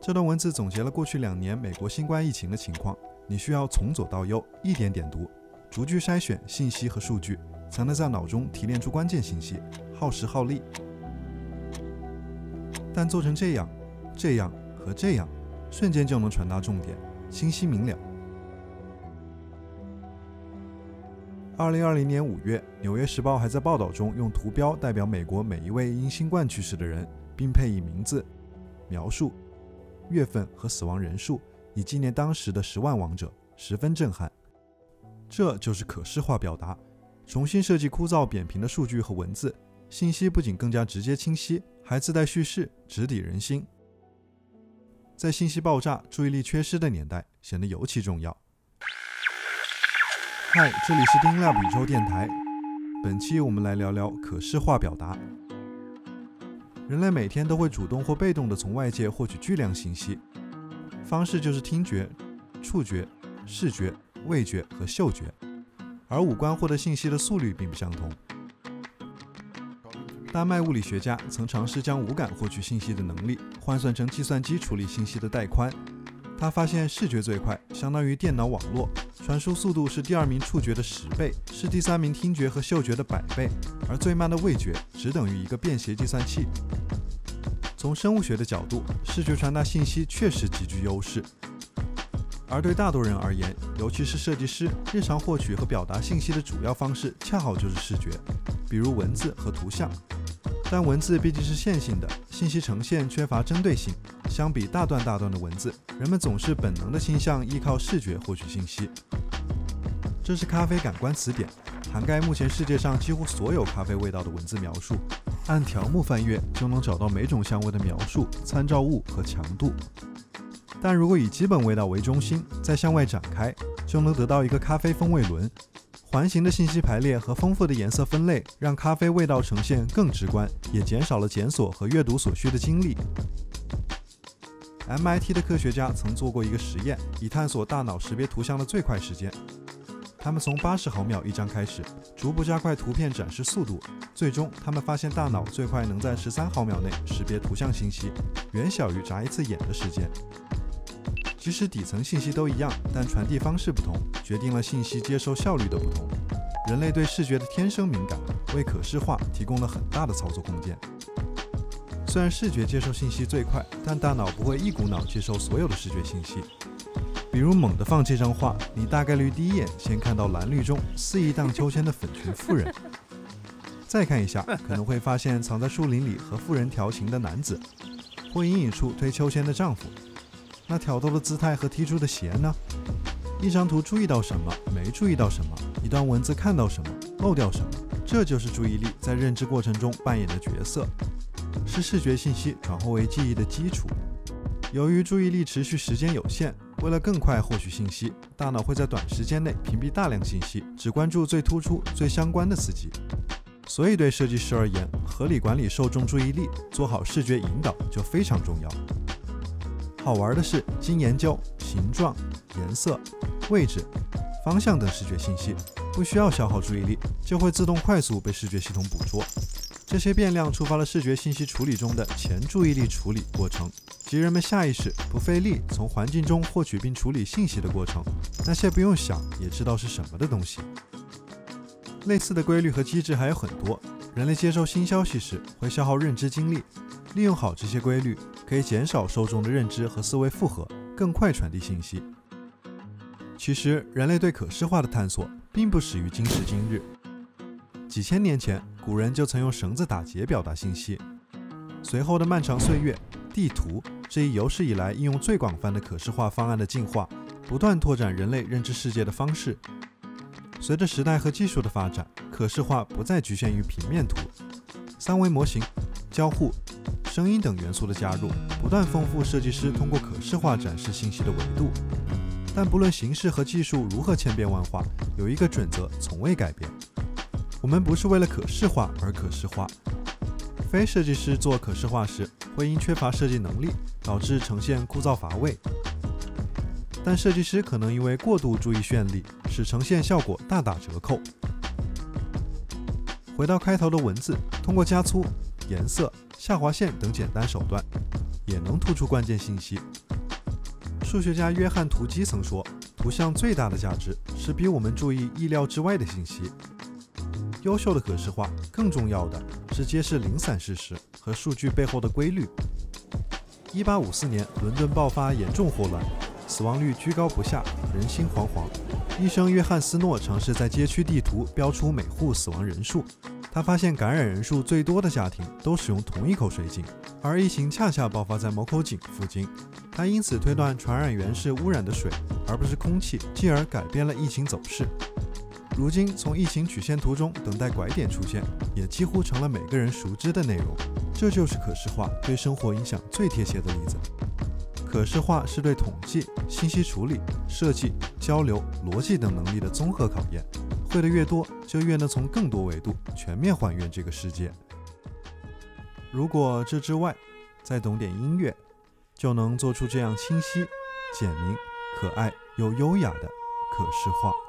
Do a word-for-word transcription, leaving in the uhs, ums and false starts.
这段文字总结了过去两年美国新冠疫情的情况，你需要从左到右一点点读，逐句筛选信息和数据，才能在脑中提炼出关键信息，耗时耗力。但做成这样、这样和这样，瞬间就能传达重点，清晰明了。二零二零年五月，《纽约时报》还在报道中用图标代表美国每一位因新冠去世的人，并配以名字、描述、月份和死亡人数，以纪念当时的十万亡者，十分震撼。这就是可视化表达，重新设计枯燥扁平的数据和文字，信息不仅更加直接清晰，还自带叙事，直抵人心。在信息爆炸、注意力缺失的年代，显得尤其重要。嗨，这里是丁 Lab 宇宙电台。本期我们来聊聊可视化表达。人类每天都会主动或被动地从外界获取巨量信息，方式就是听觉、触觉、视觉、味觉和嗅觉，而五官获得信息的速率并不相同。丹麦物理学家曾尝试将五感获取信息的能力换算成计算机处理信息的带宽。他发现视觉最快，相当于电脑网络，传输速度是第二名触觉的十倍，是第三名听觉和嗅觉的百倍，而最慢的味觉只等于一个便携计算器。从生物学的角度，视觉传达信息确实极具优势，而对大多人而言，尤其是设计师，日常获取和表达信息的主要方式恰好就是视觉，比如文字和图像。但文字毕竟是线性的，信息呈现缺乏针对性，相比大段大段的文字，人们总是本能的倾向依靠视觉获取信息。这是咖啡感官词典，涵盖目前世界上几乎所有咖啡味道的文字描述，按条目翻阅就能找到每种香味的描述、参照物和强度。但如果以基本味道为中心，再向外展开，就能得到一个咖啡风味轮。环形的信息排列和丰富的颜色分类，让咖啡味道呈现更直观，也减少了检索和阅读所需的精力。M I T 的科学家曾做过一个实验，以探索大脑识别图像的最快时间。他们从八十毫秒一张开始，逐步加快图片展示速度，最终他们发现大脑最快能在十三毫秒内识别图像信息，远小于眨一次眼的时间。即使底层信息都一样，但传递方式不同，决定了信息接收效率的不同。人类对视觉的天生敏感，为可视化提供了很大的操作空间。虽然视觉接受信息最快，但大脑不会一股脑接受所有的视觉信息。比如猛地放这张画，你大概率第一眼先看到蓝绿中肆意荡秋千的粉裙妇人，再看一下，可能会发现藏在树林里和妇人调情的男子，或隐隐处推秋千的丈夫。那挑逗的姿态和踢出的鞋呢？一张图注意到什么，没注意到什么；一段文字看到什么，漏掉什么。这就是注意力在认知过程中扮演的角色，是视觉信息转化为记忆的基础。由于注意力持续时间有限，为了更快获取信息，大脑会在短时间内屏蔽大量信息，只关注最突出、最相关的刺激。所以对设计师而言，合理管理受众注意力，做好视觉引导就非常重要。好玩的是，经研究形状、颜色、位置、方向等视觉信息，不需要消耗注意力，就会自动快速被视觉系统捕捉。这些变量触发了视觉信息处理中的前注意力处理过程，即人们下意识不费力从环境中获取并处理信息的过程。那些不用想也知道是什么的东西。类似的规律和机制还有很多。人类接受新消息时会消耗认知精力，利用好这些规律，可以减少受众的认知和思维负荷，更快传递信息。其实，人类对可视化的探索并不始于今时今日。几千年前，古人就曾用绳子打结表达信息。随后的漫长岁月，地图这一有史以来应用最广泛的可视化方案的进化，不断拓展人类认知世界的方式。随着时代和技术的发展，可视化不再局限于平面图，三维模型、交互、声音等元素的加入，不断丰富设计师通过可视化展示信息的维度。但不论形式和技术如何千变万化，有一个准则从未改变：我们不是为了可视化而可视化。非设计师做可视化时，会因缺乏设计能力，导致呈现枯燥乏味。但设计师可能因为过度注意绚丽，使呈现效果大打折扣。回到开头的文字，通过加粗、颜色、下划线等简单手段， 也能突出关键信息。数学家约翰·图基曾说，图像最大的价值是逼我们注意意料之外的信息。优秀的可视化更重要的是揭示零散事实和数据背后的规律。一八五四年，伦敦爆发严重霍乱，死亡率居高不下，人心惶惶。医生约翰斯诺尝试在街区地图标出每户死亡人数，他发现感染人数最多的家庭都使用同一口水井，而疫情恰恰爆发在某口井附近。他因此推断传染源是污染的水，而不是空气，继而改变了疫情走势。如今，从疫情曲线图中等待拐点出现，也几乎成了每个人熟知的内容。这就是可视化对生活影响最贴切的例子。可视化是对统计、信息处理、设计、交流、逻辑等能力的综合考验。会的越多，就越能从更多维度全面还原这个世界。如果这之外再懂点音乐，就能做出这样清晰、简明、可爱又优雅的可视化。